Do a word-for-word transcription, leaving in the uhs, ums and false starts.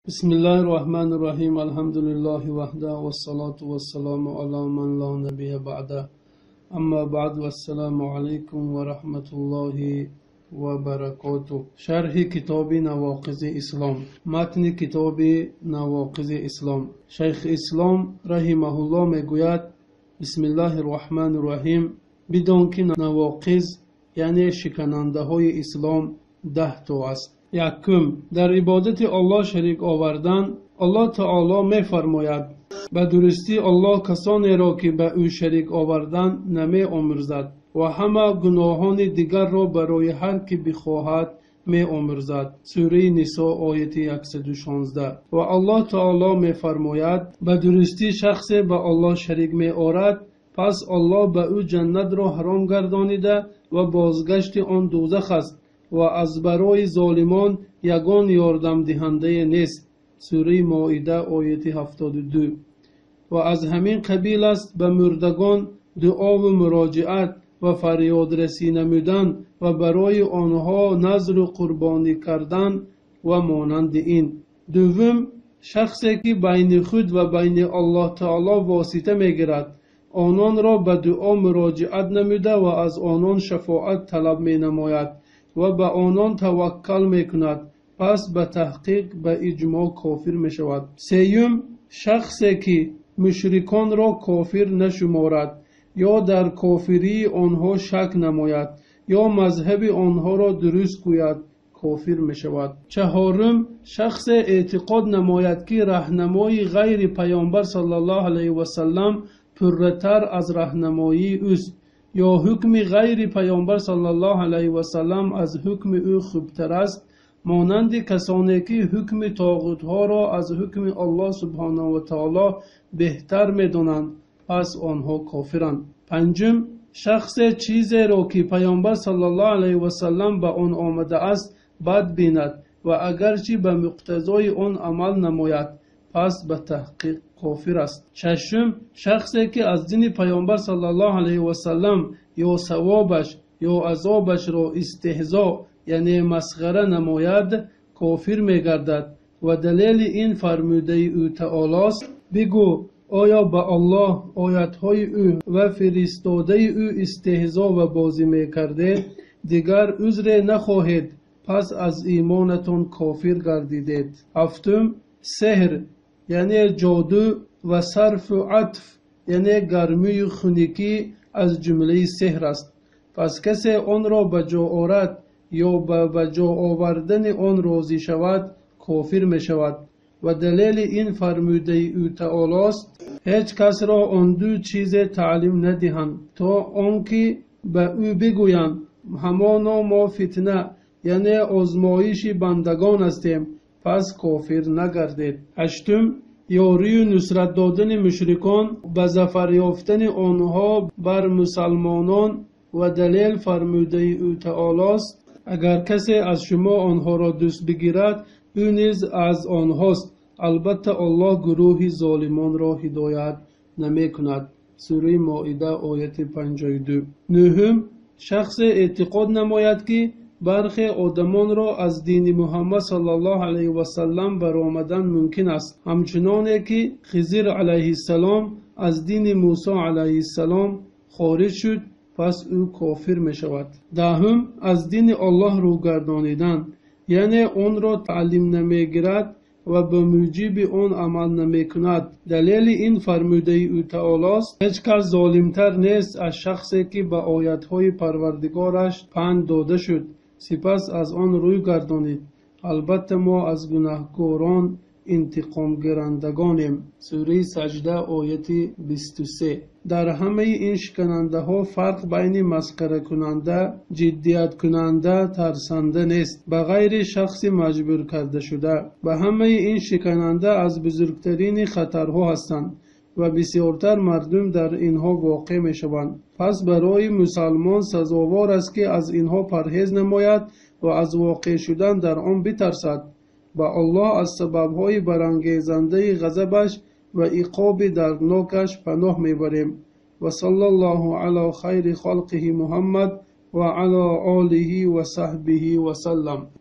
بسم الله الرحمن الرحیم. الحمد لله وحده والصلاة والسلام على من لا نبی بعده. اما بعد والسلام علیکم و رحمت الله و برکاته. شرح کتاب نواقض اسلام. متن کتاب نواقض اسلام. شیخ اسلام رحمه الله میگوید بسم الله الرحمن الرحیم. بدون که نواقض یعنی شکننده های اسلام ده تا است. یکم، در عبادت الله شریک آوردن. الله تعالی می فرماید به درستی الله کسانی را که به او شریک آوردن نمی آمرزد و همه گناهان دیگر را برای هر که بخواهد می آمرزد. سوره نساء آیه صد و شانزده. و الله تعالی می فرماید به درستی شخصی به الله شریک می آورد، پس الله به او جنت را حرام گردانیده و بازگشت آن دوزخ است و از برای ظالمان یگان یاردم دهنده نیست. سوره مائده آیه هفتاد و دو. و از همین قبیل است به مردگان دعا و مراجعت و فریاد رسی نمودن و برای آنها نذر و قربانی کردن و مانند این. دوم، شخصی که بین خود و بین الله تعالی واسطه میگیرد، آنان را به دعا مراجعت نموده و از آنان شفاعت طلب می نماید و به آنان توکل می کند، پس به تحقیق به اجماع کافر می شود. سیوم، شخصی که مشرکان را کافر نشمارد یا در کافری آنها شک نماید یا مذهب آنها را درست گوید، کافر می شود. چهارم، شخص اعتقاد نماید که راهنمای غیر پیامبر صلی الله علیه و سلم پرتر از راهنمایی اوست یا حکم غیر پیامبر صلی الله علیه و سلم از حکم او خوبتر است، مانند کسانی که حکم طاغوت ها را از حکم الله سبحانه و تعالی بهتر می‌دانند، پس آنها کافرند. پنجم، شخص چیزی را که پیامبر صلی الله علیه و سلم به آن آمده است بد بیند و اگرچه به مقتضای آن عمل نماید، پس به تحقیق کافر است. ششم، شخصی که از دین پیامبر صلی الله علیه و سلم یا ثوابش یا عذابش را استهزاء یعنی مسخره نماید، کافر میگردد و دلیل این فرموده او تعالی است: بگو آیا به الله، آیاتهای او و فرستاده او استهزاء و بازی میکرده؟ دیگر عذر نخواهید، پس از ایمانتون کافر گردیدید. هفتم، سحر یعنی جادو و صرف و عطف یعنی گرمی و خنکی از جمله سحر است، پس کسی آن را به جا آورد یا به جا آوردن آن راضی شود، کافر می شود و دلیل این فرموده او تعالی است: هیچ کس را آن دو چیز تعلیم ندهند تا آنکه به او بگویند همانا ما فتنه یعنی آزمایش بندگان هستیم، پس کافر نگردید. هشتم، یاری و نصرت دادن مشرکان به ظفر یافتن آنها بر مسلمانان و دلیل فرموده او تعالی است: اگر کسی از شما آنها را دوست بگیرد، او نیز از آنهاست، البته الله گروه ظالمان را هدایت نمی کند. سوره مائده آیه پنجاه و دو. نهم، شخص اعتقاد نماید که برخی آدمان را از دین محمد صلی الله علیه و سلم برآمدن ممکن است، همچنانه که خضر علیه السلام از دین موسی علیه السلام خارج شد، پس او کافر می شود. دهم، از دین الله رو گردانیدن یعنی آن را تعلیم نمی گیرد و به موجب آن عمل نمی کند. دلیل این فرموده او تعالی است: هیچ کس ظالمتر نیست از شخصی که به آیاتهای پروردگارش پند داده شد سپس از آن روی گردانید، البته ما از گناهکاران انتقام گیرندگانیم. سوره سجده آیه بیست و سه. در همه این شکننده ها فرق بین مسخره کننده، جدیت کننده، ترسنده نیست، به غیر شخص مجبور کرده شده. به همه این شکننده از بزرگترین خطرها هستند و بسیارتر مردم در اینها واقع می شوند. پس برای مسلمان سزاوار است که از اینها پرهیز نماید و از واقع شدن در آن بترسد. با الله از سببهای برانگیزنده غضبش و عقاب دردناکش پناه میبریم. و صلی الله علی خیر خلقه محمد و علی آله و صحبه و سلم.